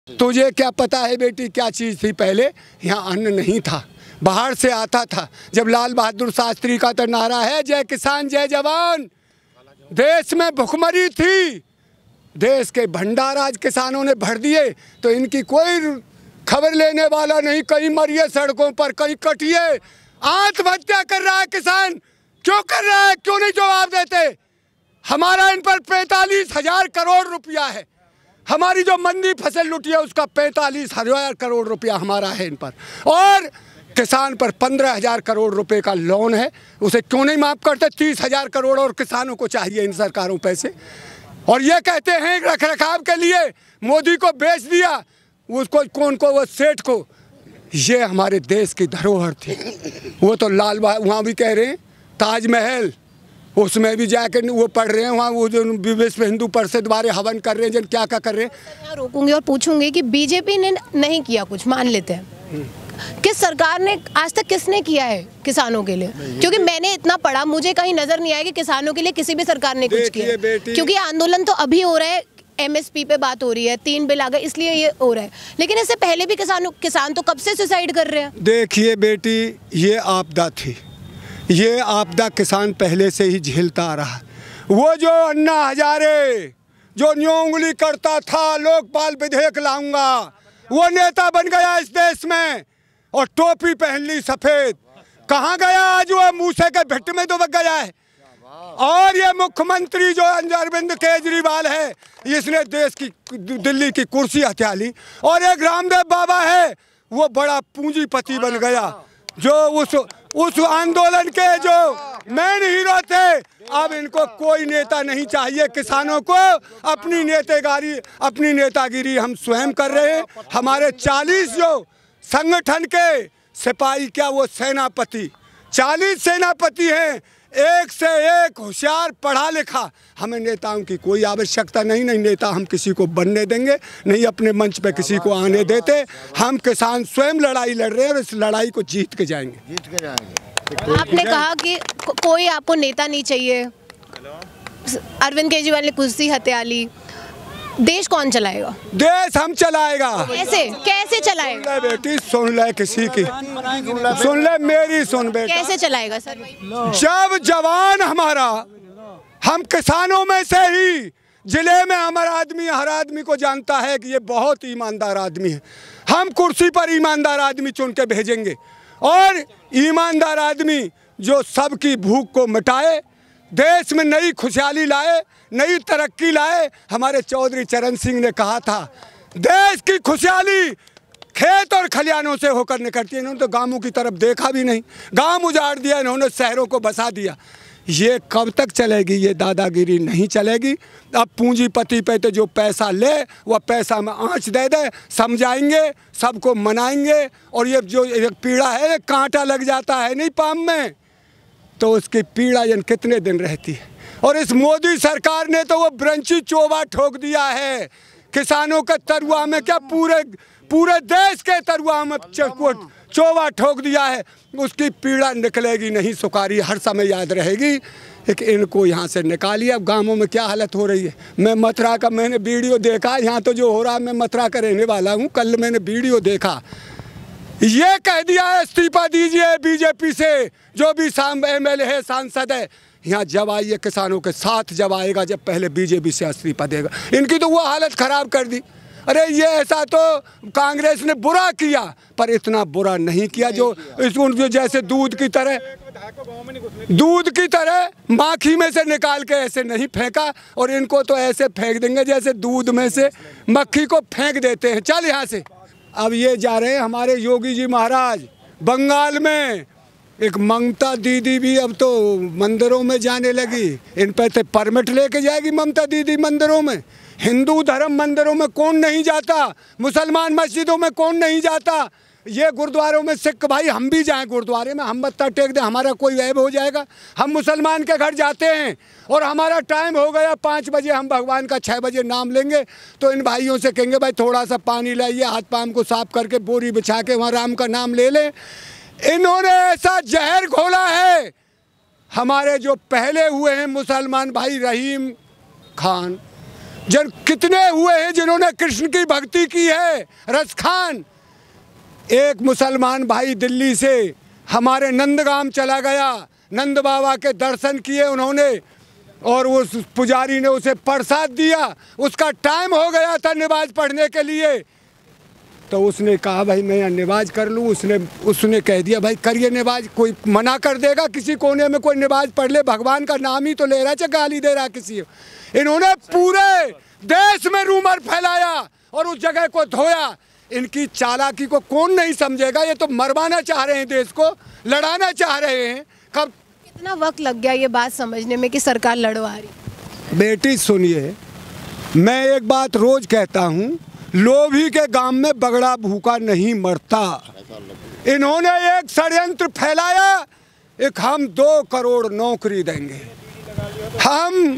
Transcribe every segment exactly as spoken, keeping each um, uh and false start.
तुझे क्या पता है बेटी क्या चीज़ थी पहले? यहाँ अन्न नहीं था, बाहर से आता था। जब लाल बहादुर शास्त्री का तो नारा है जय किसान जय जवान, देश में भुखमरी थी, देश के भंडार आज किसानों ने भर दिए, तो इनकी कोई खबर लेने वाला नहीं। कहीं मरिए सड़कों पर, कहीं कटिए, आत्महत्या कर रहा है किसान। क्यों कर रहा है? क्यों नहीं जवाब देते? हमारा इन पर पैंतालीस हजार करोड़ रुपया है। हमारी जो मंदी फसल लुटी है उसका पैंतालीस हजार करोड़ रुपया हमारा है इन पर, और किसान पर पंद्रह हजार करोड़ रुपए का लोन है, उसे क्यों नहीं माफ करते? तीस हजार करोड़ और किसानों को चाहिए इन सरकारों पैसे। और ये कहते हैं रख रखाव के लिए मोदी को बेच दिया, उसको कौन को? वो सेठ को। ये हमारे देश की धरोहर थी। वो तो लाल वहाँ भी कह रहे हैं ताजमहल, उसमें भी जाके वो पढ़ रहे हैं वहाँ, वो जो विश्व हिंदू परिषद वाले हवन कर रहे हैं, जन क्या क्या कर रहे हैं। रोकूंगी और पूछूंगी कि बीजेपी ने नहीं किया कुछ, मान लेते हैं, किस सरकार ने आज तक किसने किया है किसानों के लिए? क्योंकि मैंने इतना पढ़ा, मुझे कहीं नजर नहीं आया कि किसानों के लिए किसी भी सरकार ने कुछ किया। क्योंकि आंदोलन तो अभी हो रहा है, एमएसपी पे बात हो रही है, तीन बिल आ गए इसलिए ये हो रहा है, लेकिन इससे पहले भी किसानों किसान तो कब से सुसाइड कर रहे हैं। देखिए बेटी, ये आपदा थी, ये आपदा किसान पहले से ही झेलता आ रहा। वो जो अन्ना हजारे जो न्यों उंगली करता था लोकपाल विधेयक लाऊंगा, वो नेता बन गया इस देश में और टोपी पहन ली सफेद। कहाँ गया आज? वो मूसे के भिट्ट में तो बच गया है। और ये मुख्यमंत्री जो अरविंद केजरीवाल है, इसने देश की दिल्ली की कुर्सी हथिया ली। और एक रामदेव बाबा है, वो बड़ा पूंजीपति बन गया, जो उस उस आंदोलन के जो मेन हीरो थे। अब इनको कोई नेता नहीं चाहिए। किसानों को अपनी नेतागिरी अपनी नेतागिरी हम स्वयं कर रहे हैं। हमारे चालीस जो संगठन के सिपाही, क्या वो सेनापति, चालीस सेनापति हैं, एक से एक होशियार पढ़ा लिखा। हमें नेताओं की कोई आवश्यकता नहीं, नहीं नेता हम किसी को बनने देंगे, नहीं अपने मंच पे किसी को आने देते। हम किसान स्वयं लड़ाई लड़ रहे हैं और इस लड़ाई को जीत के जाएंगे। जीत के जाएंगे। आपने कहा कि को, कोई आपको नेता नहीं चाहिए, अरविंद केजरीवाल ने कुर्सी हत्या ली, देश कौन चलाएगा? देश हम चलाएगा। कैसे कैसे चलाएगा? सुन ले बेटी, सुन ले किसी की, सुन ले मेरी, सुन बेटा। कैसे चलाएगा सर? जब जवान हमारा, हम किसानों में से ही जिले में हमारा आदमी, हर आदमी को जानता है कि ये बहुत ईमानदार आदमी है। हम कुर्सी पर ईमानदार आदमी चुन के भेजेंगे, और ईमानदार आदमी जो सबकी भूख को मिटाए, देश में नई खुशहाली लाए, नई तरक्की लाए। हमारे चौधरी चरण सिंह ने कहा था देश की खुशहाली खेत और खलियानों से होकर निकलती है। इन्होंने तो गांवों की तरफ देखा भी नहीं, गांव उजाड़ दिया, इन्होंने शहरों को बसा दिया। ये कब तक चलेगी? ये दादागिरी नहीं चलेगी। अब पूंजीपति पे तो जो पैसा ले वह पैसा में आँच दे दे, समझाएंगे, सबको मनाएंगे। और ये जो एक पीड़ा है, कांटा लग जाता है नहीं पाम में, तो उसकी पीड़ा जन कितने दिन रहती है। और इस मोदी सरकार ने तो वो ब्रंची चोबा ठोक दिया है किसानों के तरुआ में, क्या पूरे पूरे देश के तरुआ में चोबा ठोक दिया है। उसकी पीड़ा निकलेगी नहीं, सुकारी हर समय याद रहेगी। एक इनको यहाँ से निकालिए। अब गांवों में क्या हालत हो रही है, मैं मथुरा का मैंने वीडियो देखा, यहाँ तो जो हो रहा है, मैं मथुरा का रहने वाला हूँ, कल मैंने वीडियो देखा, ये कह दिया है इस्तीफा दीजिए बीजेपी से, जो भी एम एल ए है, सांसद है। यहाँ जब आइए किसानों के साथ जब आएगा, जब पहले बीजेपी से इस्तीफा देगा। इनकी तो वो हालत खराब कर दी। अरे ये ऐसा तो कांग्रेस ने बुरा किया, पर इतना बुरा नहीं किया जो इस जो जैसे दूध की तरह दूध की तरह माखी में से निकाल के ऐसे नहीं फेंका, और इनको तो ऐसे फेंक देंगे जैसे दूध में से मक्खी को फेंक देते हैं। चल यहाँ से। अब ये जा रहे हैं हमारे योगी जी महाराज बंगाल में। एक ममता दीदी भी अब तो मंदिरों में जाने लगी, इन पर तो परमिट लेके जाएगी ममता दीदी मंदिरों में। हिंदू धर्म मंदिरों में कौन नहीं जाता, मुसलमान मस्जिदों में कौन नहीं जाता, ये गुरुद्वारों में सिख भाई हम भी जाएं गुरुद्वारे में, हम मत्था टेक दें, हमारा कोई ऐब हो जाएगा? हम मुसलमान के घर जाते हैं और हमारा टाइम हो गया पाँच बजे, हम भगवान का छः बजे नाम लेंगे, तो इन भाइयों से कहेंगे भाई थोड़ा सा पानी लाइए, हाथ पाँव को साफ करके बोरी बिछा के वहाँ राम का नाम ले लें। इन्होंने ऐसा जहर घोला है। हमारे जो पहले हुए हैं मुसलमान भाई, रहीम खान जन कितने हुए हैं जिन्होंने कृष्ण की भक्ति की है। रसखान, एक मुसलमान भाई दिल्ली से हमारे नंदगाम चला गया, नंद बाबा के दर्शन किए उन्होंने, और उस पुजारी ने उसे प्रसाद दिया। उसका टाइम हो गया था नमाज पढ़ने के लिए, तो उसने कहा भाई मैं नमाज कर लूँ। उसने उसने कह दिया भाई करिए नमाज, कोई मना कर देगा? किसी कोने में कोई नमाज पढ़ ले, भगवान का नाम ही तो ले रहा है, गाली दे रहा किसी। इन्होंने पूरे देश में रूमर फैलाया और उस जगह को धोया। इनकी चालाकी को कौन नहीं समझेगा? ये तो मरवाना चाह रहे हैं, देश को लड़ाना चाह रहे हैं। कब कितना वक्त लग गया ये बात समझने में कि सरकार लड़वा रही? बेटी सुनिए, मैं एक बात रोज कहता हूँ, लोभी के गांव में बगड़ा भूखा नहीं मरता। इन्होंने एक षड्यंत्र फैलाया, एक हम दो करोड़ नौकरी देंगे, हम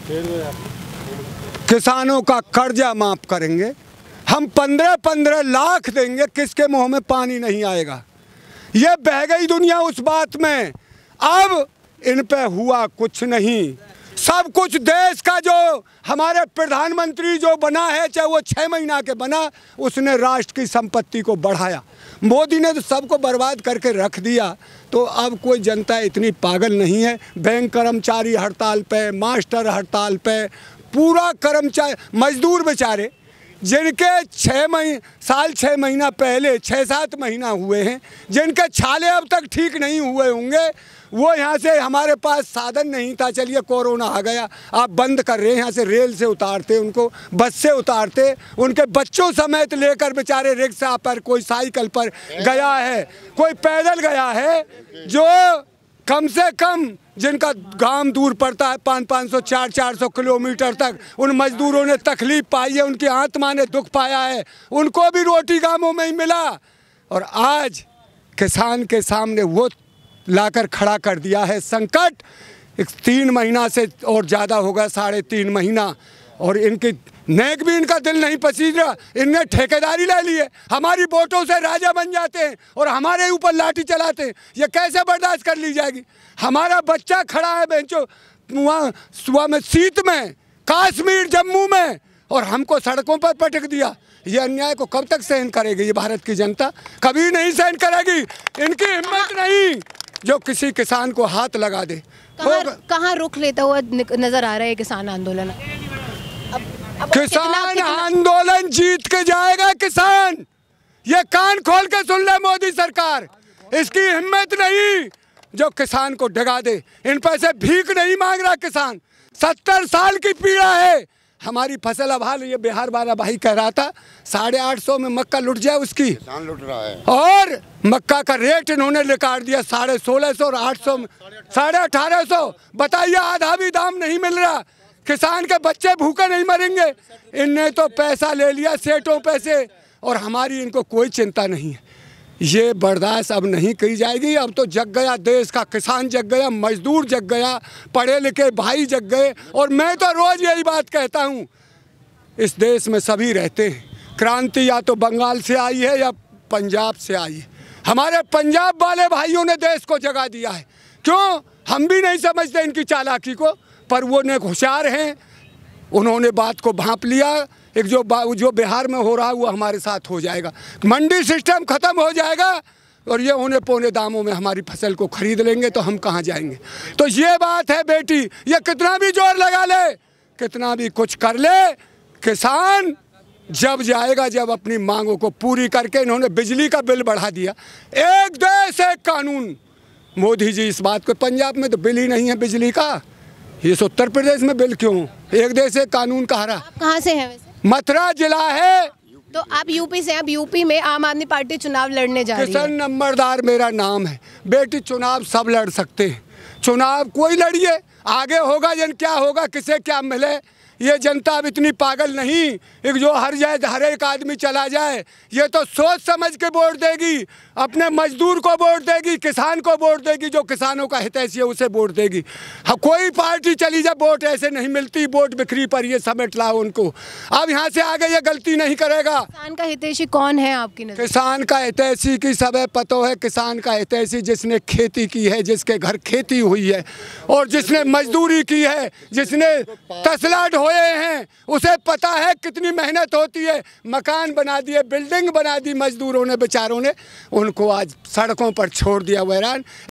किसानों का कर्जा माफ करेंगे, हम पंद्रह पंद्रह लाख देंगे, किसके मुंह में पानी नहीं आएगा। ये बह गई दुनिया उस बात में। अब इन पे हुआ कुछ नहीं। सब कुछ देश का जो हमारे प्रधानमंत्री जो बना है, चाहे वो छः महीना के बना, उसने राष्ट्र की संपत्ति को बढ़ाया। मोदी ने तो सबको बर्बाद करके रख दिया। तो अब कोई जनता इतनी पागल नहीं है। बैंक कर्मचारी हड़ताल पे, मास्टर हड़ताल पे, पूरा कर्मचारी मजदूर बेचारे जिनके छः महीने साल छः महीना पहले छः सात महीना हुए हैं, जिनके छाले अब तक ठीक नहीं हुए होंगे, वो यहाँ से, हमारे पास साधन नहीं था, चलिए कोरोना आ गया, आप बंद कर रहे हैं, यहाँ से रेल से उतारते, उनको बस से उतारते, उनके बच्चों समेत लेकर बेचारे रिक्शा पर, कोई साइकिल पर गया है, कोई पैदल गया है, जो कम से कम जिनका गांव दूर पड़ता है पाँच पाँच सौ चार चार सौ किलोमीटर तक, उन मजदूरों ने तकलीफ पाई है, उनकी आत्मा ने दुख पाया है, उनको भी रोटी गांवों में ही मिला। और आज किसान के सामने वो लाकर खड़ा कर दिया है संकट। एक तीन महीना से और ज़्यादा होगा, साढ़े तीन महीना, और इनकी नेक भी इनका दिल नहीं पसीज रहा। इनने ठेकेदारी ले ली है, हमारी वोटों से राजा बन जाते हैं और हमारे ऊपर लाठी चलाते हैं। ये कैसे बर्दाश्त कर ली जाएगी? हमारा बच्चा खड़ा है बेंचो वहाँ सुबह में शीत में, कश्मीर जम्मू में, और हमको सड़कों पर पटक दिया। ये अन्याय को कब तक सहन करेगी ये भारत की जनता? कभी नहीं सहन करेगी। इनकी हिम्मत नहीं जो किसी किसान को हाथ लगा दे। कहाँ रुख लेता हुआ नजर आ रहा है किसान आंदोलन? अब, अब किसान कितना, कितना... आंदोलन जीत के जाएगा किसान। ये कान खोल के सुन ले मोदी सरकार, इसकी हिम्मत नहीं जो किसान को डगा दे। इन पैसे भीख नहीं मांग रहा किसान, सत्तर साल की पीड़ा है। हमारी फसल अब हाल, ये बिहार वाला भाई कह रहा था साढ़े आठ सौ में मक्का लुट जाए उसकी, किसान लुट रहा है। और मक्का का रेट इन्होंने निकाल दिया साढ़े सोलह सौ और आठ सौ में साढ़े अठारह सौ। बताइए, आधा भी दाम नहीं मिल रहा। किसान के बच्चे भूखे नहीं मरेंगे। इनने तो पैसा ले लिया सेठों पैसे, और हमारी इनको कोई चिंता नहीं है। ये बर्दाश्त अब नहीं की जाएगी। अब तो जग गया देश का किसान, जग गया मजदूर, जग गया पढ़े लिखे भाई, जग गए। और मैं तो रोज़ यही बात कहता हूँ, इस देश में सभी रहते हैं। क्रांति या तो बंगाल से आई है या पंजाब से आई है। हमारे पंजाब वाले भाइयों ने देश को जगा दिया है। क्यों? हम भी नहीं समझते इनकी चालाकी को, पर वो ने होशियार हैं, उन्होंने बात को भांप लिया। एक जो जो बिहार में हो रहा है वो हमारे साथ हो जाएगा। मंडी सिस्टम खत्म हो जाएगा और ये औने पौने दामों में हमारी फसल को खरीद लेंगे, तो हम कहाँ जाएंगे? तो ये बात है बेटी, ये कितना भी जोर लगा ले, कितना भी कुछ कर ले, किसान जब जाएगा जब अपनी मांगों को पूरी करके। इन्होंने बिजली का बिल बढ़ा दिया, एक देश एक कानून। मोदी जी इस बात को, पंजाब में तो बिल ही नहीं है बिजली का, ये उत्तर प्रदेश में बिल क्यों? एक देश एक कानून कहा रहा। आप कहाँ से हैं वैसे? मथुरा जिला है। तो आप यूपी से? अब यूपी में आम आदमी पार्टी चुनाव लड़ने जा रही है। किशन नंबरदार मेरा नाम है। बेटी, चुनाव सब लड़ सकते हैं, चुनाव कोई लड़िए, आगे होगा जन क्या होगा, किसे क्या मिले। ये जनता अब इतनी पागल नहीं एक जो हर जाए हर एक आदमी चला जाए। ये तो सोच समझ के वोट देगी, अपने मजदूर को वोट देगी, किसान को वोट देगी, जो किसानों का हितैषी है उसे वोट देगी। हाँ, कोई पार्टी चली जाए वोट ऐसे नहीं मिलती, वोट बिक्री पर ये समेट लाओ उनको। अब यहाँ से आगे ये गलती नहीं करेगा। किसान का हितैषी कौन है आपकी नज़र? किसान का हितैषी की सब पतो है। किसान का हितैषी जिसने खेती की है, जिसके घर खेती हुई है, और जिसने मजदूरी की है, जिसने तसला ढोया सोए हैं, उसे पता है कितनी मेहनत होती है। मकान बना दिए, बिल्डिंग बना दी मजदूरों ने, बेचारों ने, उनको आज सड़कों पर छोड़ दिया वैरान।